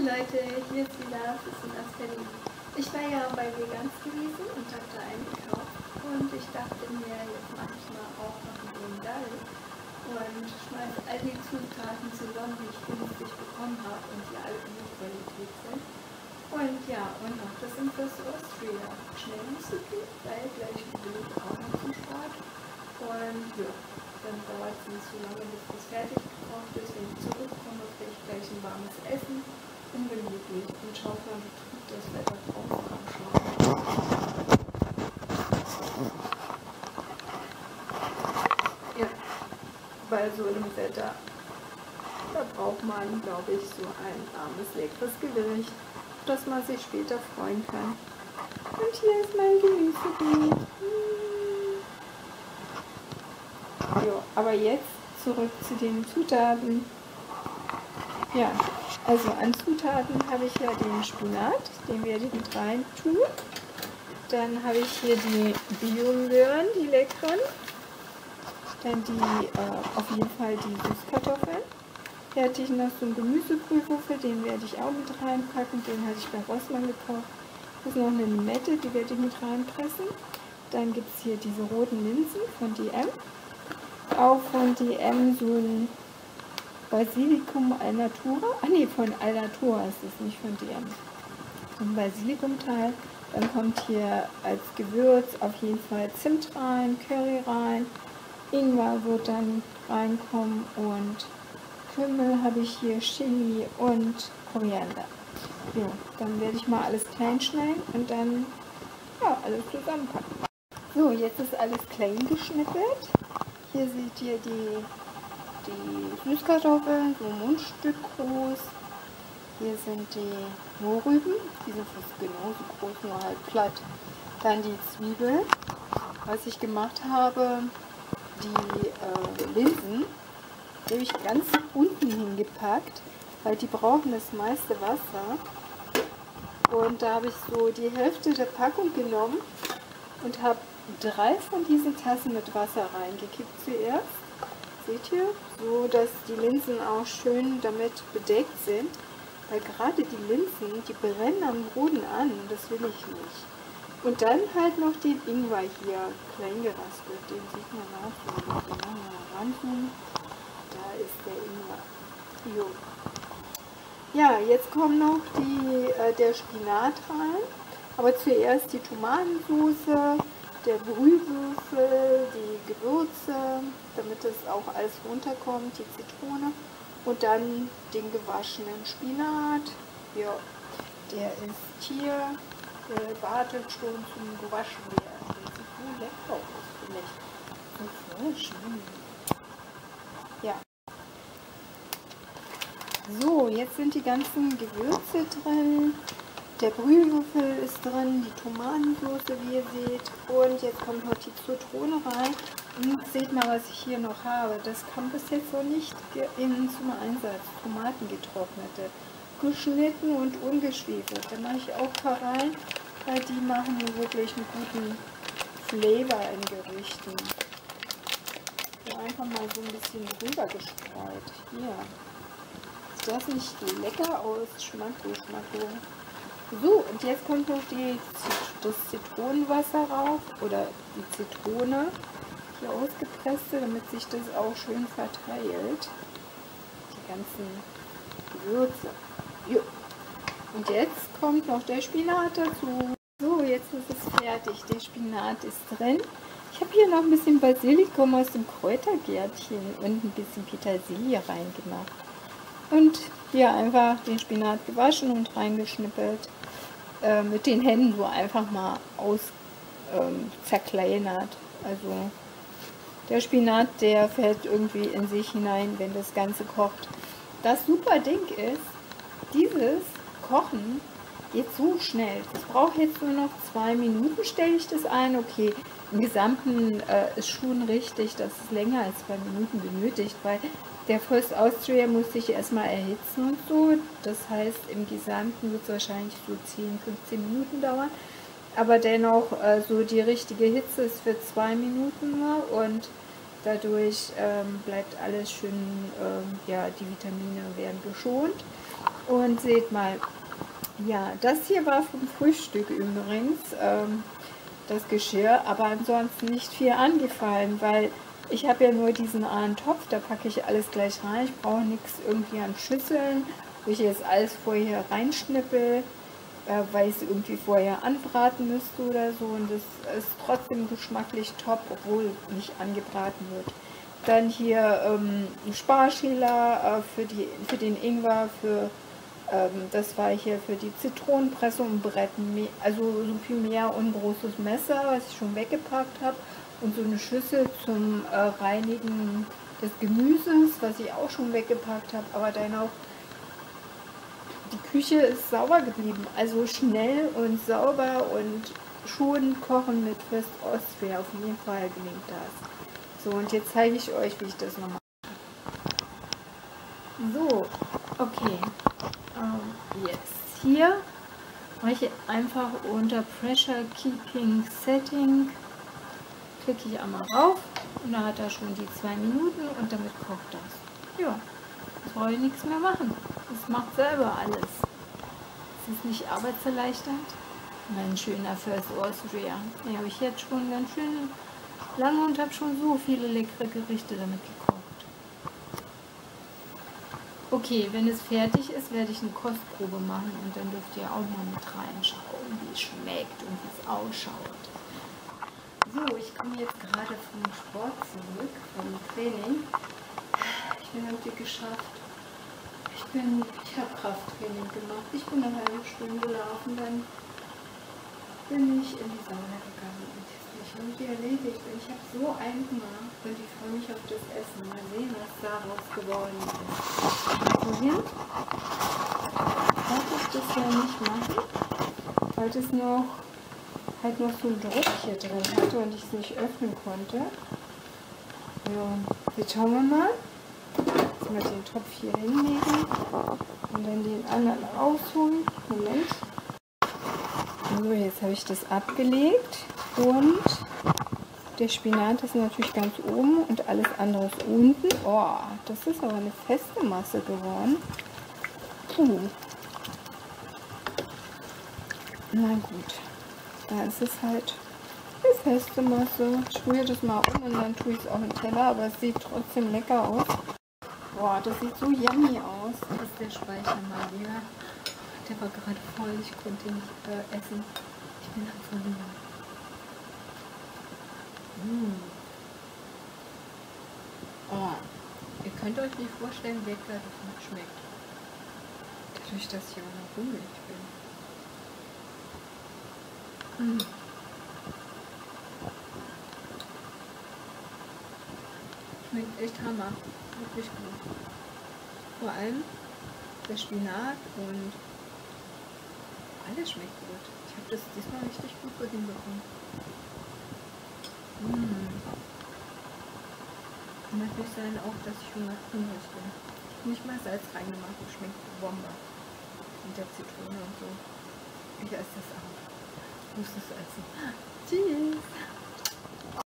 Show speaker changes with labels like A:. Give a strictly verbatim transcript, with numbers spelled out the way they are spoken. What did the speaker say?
A: Leute, hier ist wieder Füssen aus Berlin. Ich war ja bei Vegans gewesen und habe da eingekauft und ich dachte mir, jetzt mache ich mal auch noch einen Blindall und schmeiße all die Zutaten zusammen, die ich günstig bekommen habe und die alle gute Qualität sind. Und ja, und noch das in First Austria. Schnell nicht so viel, weil gleich will ich auch noch zum Sport. Und ja, dann dauert es nicht so lange, bis das fertig gekocht ist. Wenn ich zurückkomme, kriege ich gleich ein warmes Essen. Ungemütlich. Und schaut mal, wie trüb das Wetter draußen am Schlafen. Ja, bei so einem Wetter, da braucht man, glaube ich, so ein warmes, leckeres Gericht, dass man sich später freuen kann. Und hier ist mein Gemüsebeet. Hm. Jo, aber jetzt zurück zu den Zutaten. Ja, also an Zutaten habe ich ja den Spinat, den werde ich mit rein tun. Dann habe ich hier die Bio-Möhren, die leckeren. Dann die, äh, auf jeden Fall die Süßkartoffeln. Hier hatte ich noch so einen Gemüsebrühwürfel, den werde ich auch mit reinpacken. Den hatte ich bei Rossmann gekauft. Das ist noch eine Limette, die werde ich mit reinpressen. Dann gibt es hier diese roten Linsen von D M. Auch von D M so ein Basilikum Alnatura. Ah ne, von Alnatura ist es, nicht von D M. So ein Basilikumteil. Dann kommt hier als Gewürz auf jeden Fall Zimt rein, Curry rein. Ingwer wird dann reinkommen und Kümmel habe ich hier, Chili und Koriander. So, dann werde ich mal alles klein schneiden und dann ja, alles zusammenpacken. So, jetzt ist alles klein geschnippelt. Hier seht ihr die, die Süßkartoffeln, so ein Mundstück groß. Hier sind die Mohrrüben, die sind fast genauso groß, nur halt platt. Dann die Zwiebeln. Was ich gemacht habe, die äh, Linsen, die habe ich ganz unten hingepackt, weil die brauchen das meiste Wasser. Und da habe ich so die Hälfte der Packung genommen und habe drei von diesen Tassen mit Wasser reingekippt zuerst. Seht ihr? So, dass die Linsen auch schön damit bedeckt sind. Weil gerade die Linsen, die brennen am Boden an. Das will ich nicht. Und dann halt noch den Ingwer hier klein geraspelt. Den sieht man auch so. Wenn wir mal ranzoomen. Da ist der Ingwer. Jo. Ja, jetzt kommt noch die, äh, der Spinat rein. Aber zuerst die Tomatensauce, der Brühwürfel, die Gewürze, damit das auch alles runterkommt, die Zitrone. Und dann den gewaschenen Spinat. Ja, der ist hier. Der wartet schon zum gewaschen werden. Der sieht so lecker aus, finde ich. So frisch. Ja. So, jetzt sind die ganzen Gewürze drin. Der Brühwürfel ist drin, die Tomatensauce, wie ihr seht. Und jetzt kommt noch die Zitrone rein. Und seht mal, was ich hier noch habe. Das kam bis jetzt noch nicht in, zum Einsatz. Tomaten getrocknete, geschnitten und ungeschwefelt. Da mache ich auch ein paar rein, weil die machen hier wirklich einen guten Flavor in Gerichten. So einfach mal so ein bisschen rüber gestreut. Hier. Sieht das nicht lecker aus? Schmacko, schmacko. So, und jetzt kommt noch die, das Zitronenwasser rauf. Oder die Zitrone. Die ausgepresste, damit sich das auch schön verteilt. Die ganzen Gewürze. Jo. Und jetzt kommt noch der Spinat dazu. So, jetzt ist es fertig. Der Spinat ist drin. Ich habe hier noch ein bisschen Basilikum aus dem Kräutergärtchen und ein bisschen Petersilie reingemacht. Und hier einfach den Spinat gewaschen und reingeschnippelt. Äh, mit den Händen so einfach mal aus ähm, zerkleinert. Also der Spinat, der fällt irgendwie in sich hinein, wenn das Ganze kocht. Das super Ding ist, dieses Kochen geht so schnell. Das braucht jetzt nur noch zwei Minuten, stelle ich das ein. Okay, im Gesamten äh, ist schon richtig, dass es länger als zwei Minuten benötigt, weil der First Austria muss sich erstmal erhitzen und so. Das heißt, im Gesamten wird es wahrscheinlich so zehn, fünfzehn Minuten dauern. Aber dennoch, äh, so die richtige Hitze ist für zwei Minuten nur und dadurch ähm, bleibt alles schön, ähm, ja, die Vitamine werden geschont. Und seht mal, ja, das hier war vom Frühstück übrigens, ähm, das Geschirr, aber ansonsten nicht viel angefallen, weil ich habe ja nur diesen einen Topf, da packe ich alles gleich rein. Ich brauche nichts irgendwie an Schüsseln, wo ich jetzt alles vorher reinschnippel, äh, weil ich es irgendwie vorher anbraten müsste oder so. Und das ist trotzdem geschmacklich top, obwohl nicht angebraten wird. Dann hier ähm, ein Sparschäler äh, für, die, für den Ingwer, für ähm, das war hier für die Zitronenpresse und Bretten, also so viel mehr und ein großes Messer, was ich schon weggepackt habe. Und so eine Schüssel zum äh, Reinigen des Gemüses, was ich auch schon weggepackt habe. Aber dann auch, die Küche ist sauber geblieben. Also schnell und sauber und schon kochen mit First Austria. Auf jeden Fall gelingt das. So, und jetzt zeige ich euch, wie ich das nochmal mache. So, okay. Um, jetzt hier mache ich einfach unter Pressure Keeping Setting. Klicke ich einmal rauf und da hat er schon die zwei Minuten und damit kocht das. Ja, jetzt brauche ich nichts mehr machen. Das macht selber alles. Ist das nicht arbeitserleichternd? Mein schöner First Austria. Den habe ich jetzt schon ganz schön lange und habe schon so viele leckere Gerichte damit gekocht. Okay, wenn es fertig ist, werde ich eine Kostprobe machen und dann dürft ihr auch mal mit reinschauen, wie es schmeckt und wie es ausschaut. So, ich komme jetzt gerade vom Sport zurück, vom Training. Ich bin irgendwie geschafft. Ich bin, ich habe Krafttraining gemacht. Ich bin eine halbe Stunde gelaufen, dann bin ich in die Sauna gegangen und jetzt bin ich irgendwie erledigt. Und ich habe so einen Hunger und ich freue mich auf das Essen. Mal sehen, was daraus geworden ist. Wohin? Darf ich das ja nicht machen, weil das noch halt noch so einen Druck hier drin hatte und ich es nicht öffnen konnte. Ja, jetzt schauen wir mal. Jetzt mal den Topf hier hinlegen und dann den anderen rausholen. Moment. So, jetzt habe ich das abgelegt und der Spinat ist natürlich ganz oben und alles andere ist unten. Oh, das ist aber eine feste Masse geworden. Puh. Na gut. Da ist es halt eine feste Masse. Ich rühre das mal um und dann tue ich es auch im Teller, aber es sieht trotzdem lecker aus. Boah, das sieht so yummy aus. Das ist der Speicher mal wieder. Der war gerade voll, ich konnte nicht äh, essen. Ich bin am Verhungern. Mmh. Oh, ihr könnt euch nicht vorstellen, wie lecker das schmeckt. Dadurch, dass ich auch noch hungrig bin. Mmh. Schmeckt echt Hammer. Wirklich gut. Vor allem der Spinat und alles schmeckt gut. Ich habe das diesmal richtig gut so hinbekommen. Mmh. Kann natürlich sein auch, dass ich hungrig bin. Nicht mal Salz reingemacht, das schmeckt Bombe. Mit der Zitrone und so. Ich esse das auch. Ich muss das essen. Tschüss!